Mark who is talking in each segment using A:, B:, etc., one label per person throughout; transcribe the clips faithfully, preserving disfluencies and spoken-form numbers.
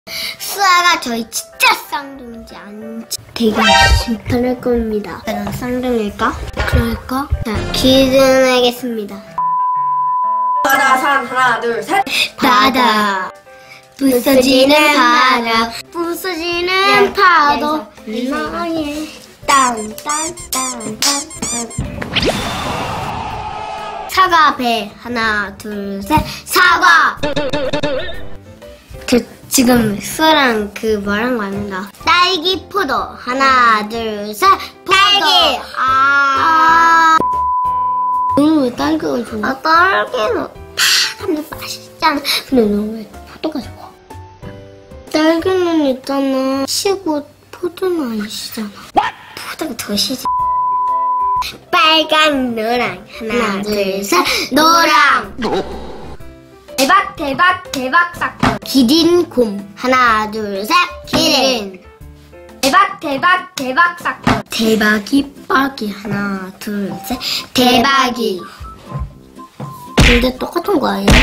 A: 수아가 저희 진짜 쌍둥이인지 아닌지 되게 심판할 겁니다. 과연 쌍둥이일까? 그럴까? 자, 기대하겠습니다.
B: 바다 산 하나 둘 셋.
A: 바다 부서지는 바다 부서지는 파도 나의 딴딴딴딴딴 사과 배 하나 둘 셋 사과. 저 지금 수아랑 그 말한 거 아닌가? 딸기 포도 하나 둘 셋 딸기. 아 너는 왜 딸기가 좋아? 아 딸기는 파는데 맛있잖아. 근데 너는 왜 포도가 좋아? 딸기는 있잖아 시고 포도는 아니시잖아. 포도가 더 시지. 빨강 노랑 하나 둘 셋 노랑. 대박 대박 대박 사건. 기린 곰 하나 둘 셋 기린. 대박 대박 대박 사건. 대박이 빠기 하나 둘 셋 대박이. 근데 똑같은 거 아니야?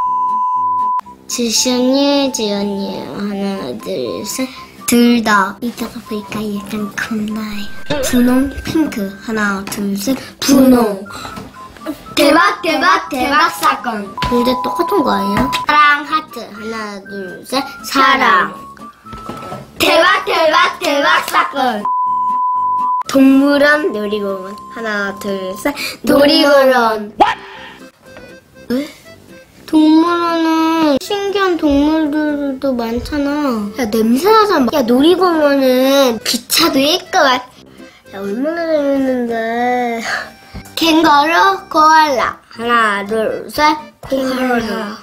A: 지시언니 지언니 하나 둘 셋 둘 다. 이따가 보니까 약간 겁나요. 분홍 핑크 하나 둘 셋 분홍. 대박 대박 대박 사건. 근데 똑같은 거 아니야? 사랑 하트 하나 둘 셋 사랑. 대박 대박 대박 사건. 동물원 놀이공원 하나 둘 셋 놀이공원. 왜? 동물원은 신기한 동물들도 많잖아. 야 냄새나잖아. 야 놀이공원은 기차도 있고 야 얼마나 재밌는데. 캥거루 코알라 하나 둘 셋 코알라.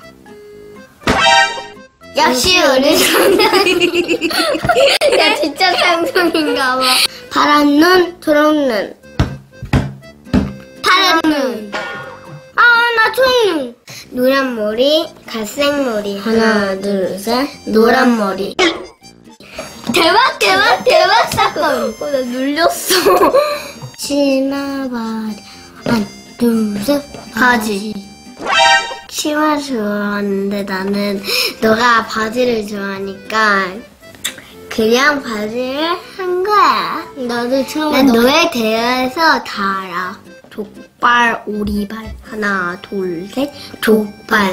A: 역시 우리 상둥이. 야 진짜 상둥인가 봐. 파란 눈 초록 눈 파란 눈. 아 나 초록눈. 노란 머리 갈색 머리 하나 둘 셋 노란 머리. 대박 대박 대박 사건. 어, 나 눌렸어. 치마 바지 하나 둘 셋 바지. 치마 좋아하는데 나는 너가 바지를 좋아하니까 그냥 바지를 한 거야. 나도 처음. 난 너에 대해서 다 알아. 족발 오리발 하나 둘 셋 족발.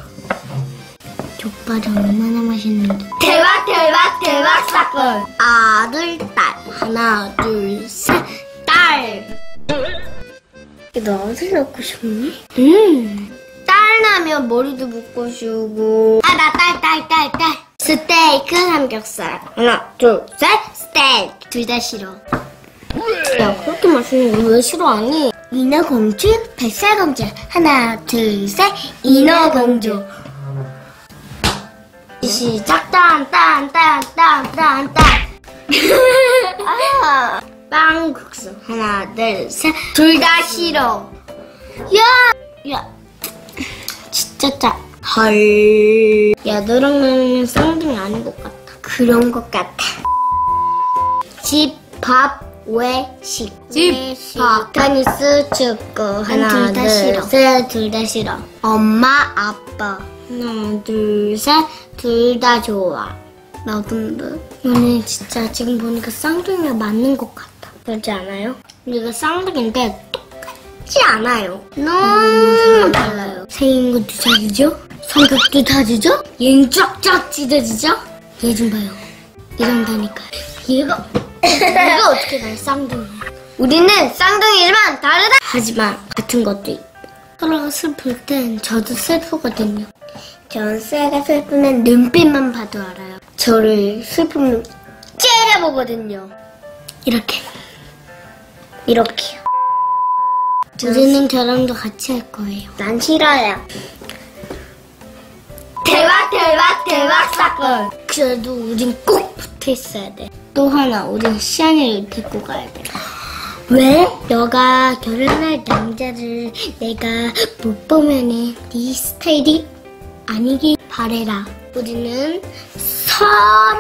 A: 족발이 얼마나 맛있는데. 대박 대박 대박 사건. 아들 딸 하나 둘 셋 딸. 너 아들 낳고 싶니? 응. 딸 나면 머리도 묶고 싶고. 아 나 딸 딸 딸 딸. 스테이크 삼겹살 하나 둘 셋 스테이크. 둘 다 싫어. 야 그렇게 맛있는 거 왜 싫어하니? 인어공주 백설공주 하나 둘 셋 인어공주. 시작. 딴딴딴딴딴딴. 아 빵국수 하나 둘 셋 둘 다 싫어. 야! 야 진짜 짜. 헐. 야 너랑 나는 쌍둥이 아닌 것 같아. 그런 것 같아. 집, 밥, 외식.
B: 집,
A: 밥. 테니스, 축구 하나 둘 셋 둘 다 싫어. 엄마, 아빠 하나 둘 셋 둘 다 좋아. 나도인데. 너네 진짜 지금 보니까 쌍둥이가 맞는 것 같아. 그렇지 않아요? 우리가 쌍둥이인데 똑같지 않아요. 너무 달라요. 생긴 것도 다르죠? 성격도 다르죠? 얘는 쫙쫙 찢어지죠? 얘 좀 봐요. 이런다니까. 얘가 얘가 어떻게 날 쌍둥이야? 우리는 쌍둥이지만 다르다. 하지만 같은 것도 있고. 서로가 슬플 땐 저도 슬프거든요. 전 쇠가 슬프면 눈빛만 봐도 알아요. 저를 슬픔을 째려보거든요. 이렇게. 이렇게요. 우리는 저랑도 같이 할 거예요. 난 싫어요. 대박 대박 대박 사건. 그래도 우린 꼭 붙어 있어야 돼. 또 하나, 우린 시안이를 데리고 가야 돼. 왜? 너가 결혼할 남자를 내가 못 보면은 네 스타일이 아니길 바래라. 우리는 선